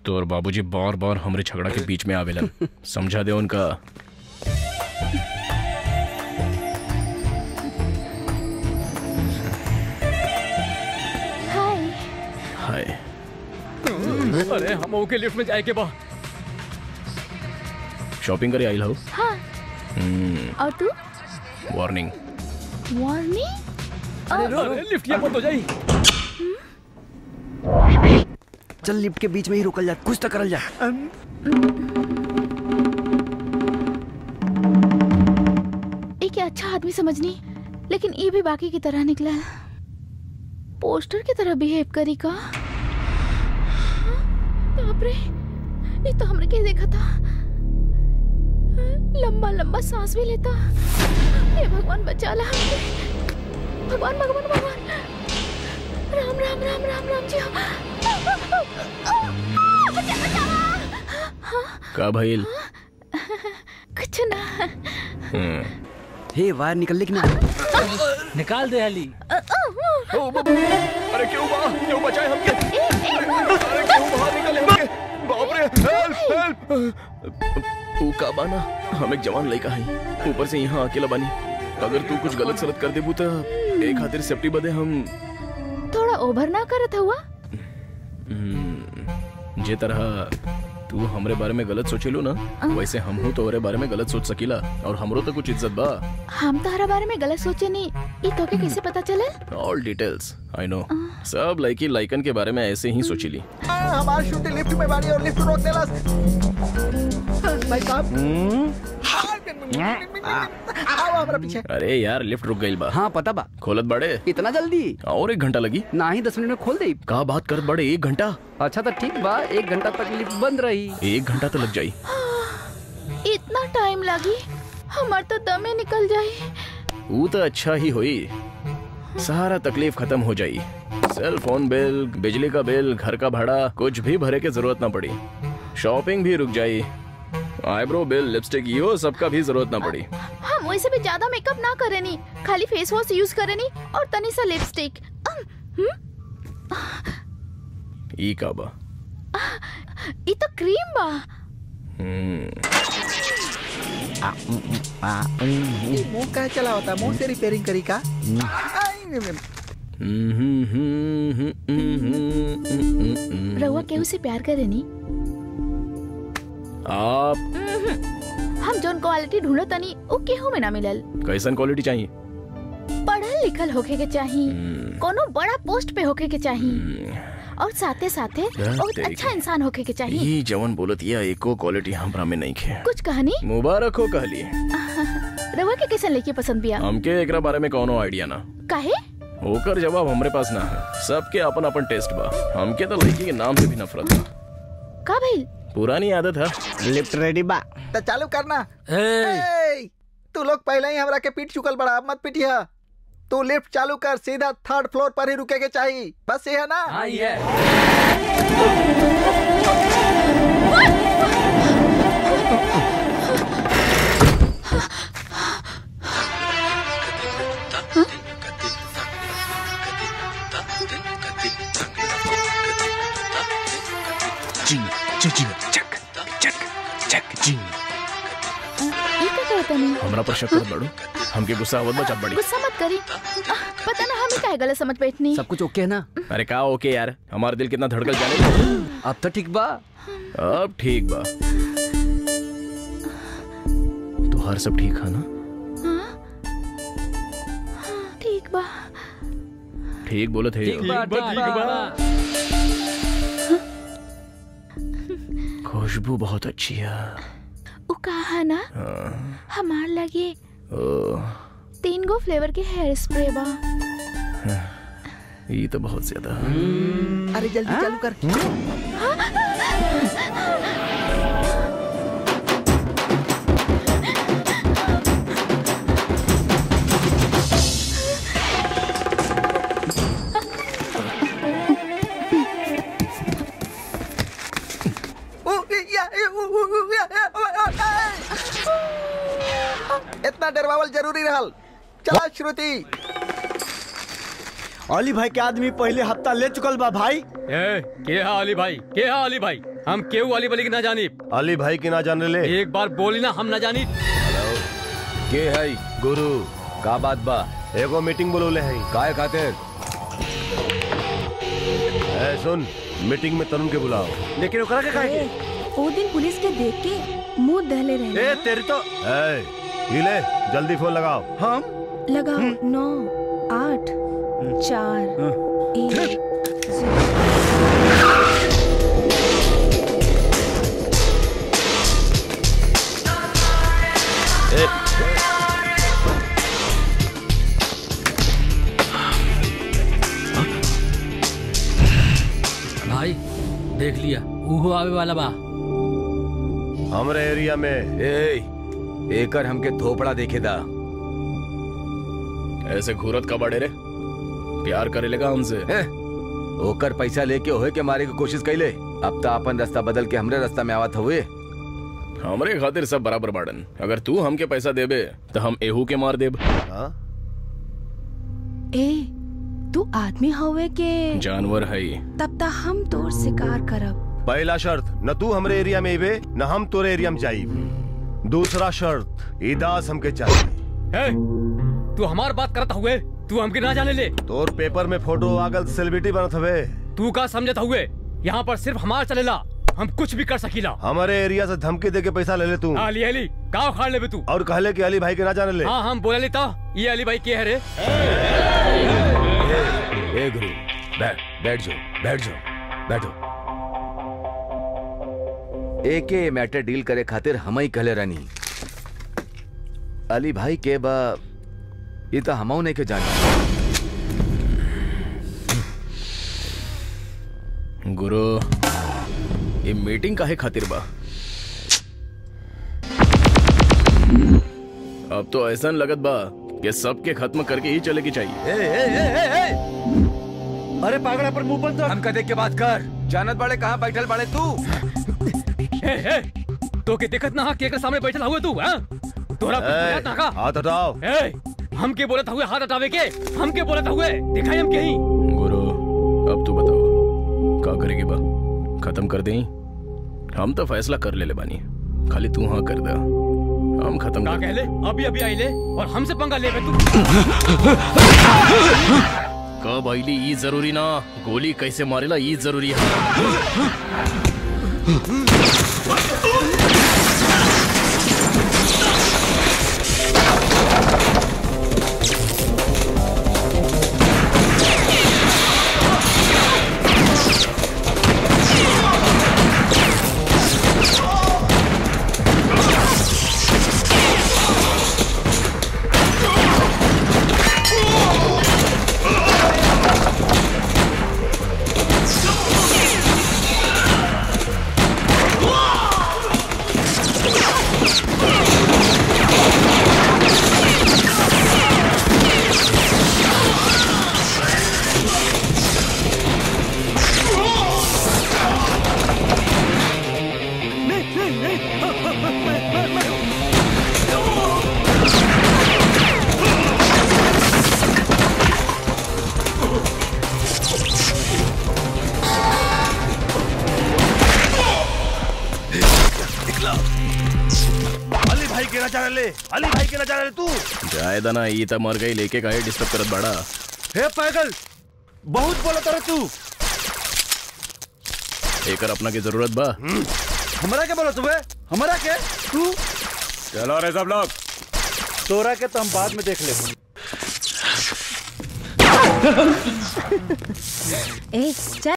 तो और बाबूजी बार बार हमरे झगड़ा के बीच में आवेलन। समझा दे उनका। हाय। हाय। अरे हम ओके लिफ्ट में जाए के बा। शॉपिंग करे आई हो? हाँ। और तू? वार्निंग। वार्निंग? अरे लिफ्ट यहाँ बंद हो जाई। चल लिफ्ट के बीच में ही रुकल जा, कुछ तो करल जा। एक अच्छा आदमी समझनी, लेकिन ये भी बाकी की तरह निकला। पोस्टर की तरह बिहेव करी का। बाप रे, ये तो हमने क्या देखा था। लंबा लंबा सांस भी लेता। हे भगवान बचा ला हमके। भगवान भगवान भगवान। राम राम राम राम राम जी। बचा बचा। का भइल? कुछ ना। हे वायर निकल लेकिन निकाल दे हाली। अरे क्यों बचाए हमके? अरे क्यों बाहर निकले हमके? बाप रे, हेल्प हेल्प। तू का बाना? हम एक जवान लड़का है, ऊपर से यहाँ अकेला बानी। अगर तू कुछ गलत सलत कर देबू तो एक खातिर सेफ्टी बदे हम थोड़ा ओवर ना करत हुआ। जे तरह तू हमरे बारे में गलत सोचेलू ना, वैसे हम हूँ तोरे बारे में गलत सोच सकीला, और हमरो तो कुछ इज्जत बा। हम तोहरा बारे में गलत सोचे नहीं, ये तोके कैसे पता चले? All details I know. सब लड़की लाइकन के बारे में ऐसे ही सोचीली। हमारी शूटिंग लिफ्ट में बानी और लिफ्ट रोक देला। भाई साहब आओ हमारा पीछे। अरे यार लिफ्ट रुक गई बा। हाँ पता बा। खोलत बड़े इतना जल्दी? और 1 घंटा लगी। ना ही 10 मिनट में खोल दे। का बात करत बड़े, 1 घंटा? अच्छा तो ठीक बा, 1 घंटा तक लिफ्ट बंद रही। 1 घंटा तो लग जाई। इतना टाइम लगी? हमार तो दमे निकल जाई। वो तो अच्छा ही हुई, सारा तकलीफ खत्म हो जाई। सेल फोन बिल, बिजली का बिल, घर का भाड़ा, कुछ भी भरे के जरूरत ना पड़ी। शॉपिंग भी रुक जाई। आईब्रो बिल, लिपस्टिक, यो सबका भी जरूरत ना पड़ी। हम वैसे भी ज्यादा मेकअप ना करेनी, खाली फेस वॉश यूज करेनी और तनी सा लिपस्टिक। ई का बा? ये तो क्रीम बा। मुंह का चला होता, मुंह से रिपेयरिंग करी का? रहुआ केहू से प्यार करेनी? आप हम जोन क्वालिटी ढूंढो तनी वो केहू में ना मिलल। कैसन क्वालिटी चाहिए? पढ़ल लिखल होके के चाहिए, कोनो बड़ा पोस्ट पे होके के चाहिए, और साथे साथे बहुत अच्छा इंसान होके के चाहिए। ये जवन बोलत या एको क्वालिटी हमरा में नहीं खे। कुछ कहानी मुबारक हो कहली। रहुआ के कैसन लड़की पसंद बिया? हमके एकरा बारे में कोनो आइडिया ना। काहे? होकर जवाब हमरे पास ना है। सबके अपन अपन टेस्ट बा। हमके तो लड़की के नाम से भी नफरत बा। का भइल? पुरानी आदत है। लिफ्ट रेडी बा तो चालू करना। तू लोग पहले ही हमरा के पीट चुकल बड़ा, अब मत पीटिया। तू लिफ्ट चालू कर, सीधा 3rd फ्लोर पर ही रुके के चाहिए, बस ये है ना? हाँ ये। हमरा पर शक कर बड़ो, हमके गुस्सा आवत बचा बड़ी। गुस्सा मत करी। पता ना हमें काहे गलत समझ बैठनी। सब कुछ ओके है ना? अरे का ओके यार, हमारा दिल कितना धड़कल जाने। अब तो ठीक बा। अब ठीक बा। तो हर सब ठीक है ना? ठीक बा। ठीक बोले थे। खुशबू बहुत अच्छी है। वो कहा ना हमार लगे 3 गो फ्लेवर के हेयर स्प्रे बा। ये तो बहुत ज्यादा। अरे जल्दी चालू कर। इतना डरवावल जरूरी रहल। चला श्रुति। अली भाई के आदमी पहले हफ्ता ले चुकल बा भाई। के हा अली भाई, के हा अली भाई, हम केहू अली बली की ना जानी। अली भाई की ना जाने ले। एक बार बोली ना हम ना जानी। के है गुरु का बात बा? एगो मीटिंग बोलोले हैं। काय खातिर? ए सुन, मीटिंग में तरुण के बुलाओ। लेकिन ओकरा के काहे? वो दिन पुलिस के देख के मुंह दहले रहे। ए तेरी तो ये ले, जल्दी फोन लगाओ। हम लगाओ 9 8 4 1 भाई देख लिया, उहो आवे वाला बा। हमारे एरिया में एकर हमके थोपड़ा देखे दा। ऐसे घूरत का बड़े रे, प्यार करे लेगा हमसे। ओकर पैसा लेके होए के मारे की कोशिश कैले, अब तो अपन रास्ता बदल के हमरे रास्ता में आवत हुए। हमरे खातिर सब बराबर बाड़न। अगर तू हमके पैसा देबे तो हम एहू के मार देब। ए तू आदमी होवे के जानवर है। तब तक हम तोर शिकार करब। पहला शर्त, न तू हमरे एरिया में इबे न हम तोरे एरिया में जाइब। दूसरा शर्त, इदास हमके चाहिए। तू हमार बात करता हुए, तू हमके ना जाने ले। तोर पेपर में फोटो आगल सेलिब्रिटी बनत हवे। तू का समझता हुए, यहाँ पर सिर्फ हमार चलेला, हम कुछ भी कर सकीला। हमारे एरिया से धमकी दे के पैसा ले ले तू। अली अली का उखाड़ ले बे तू। और कहले कि अली भाई के ना जाने ले। हाँ हम बोले लेता, ये अली भाई के है रे। ए गुरु, बैठ जाओ, बैठो। एके मैटर डील करे खातिर हम ही कहले रानी। अली भाई के बा ये तो हमऊ नहीं के जानी। गुरु, ये मीटिंग काहे खातिर बा? अब तो ऐसा लगत बा कि सबके खत्म करके ही चले की चाहिए। अरे पागल पर मुंह बंद। हम देख के बात कर। जानत बाड़े कहाँ बैठल बाड़े तू? तो के दिक्कत ना के सामने बैठल हुए तू? तोरा ना का हाथ हटाओ। हम के बोलत हुए हाथ हटावे के? हम के बोलत हुए दिखाई हम कहीं? गुरु, अब तू बताओ क्या करेगी बा? खत्म कर दें? हम तो फैसला कर ले बानी, खाली तू हाँ कर दा, हम खत्म कर। ले अभी आई ले और हमसे पंगा ले तू। कब आईली ई जरूरी ना, गोली कैसे मारेला ई जरूरी है। अली भाई के ना जाने ले तू। जायदा ना, ई त मर गई, लेके काहे डिस्टर्ब करत बड़ा? हे पागल, बहुत बोला तारा तू। एकर अपना के जरूरत बा। हमारा क्या बोला तुम्हें? हमारा क्या? तू चलो रे सब लोग। तोरा के तो हम बाद में देख ले। ए चल।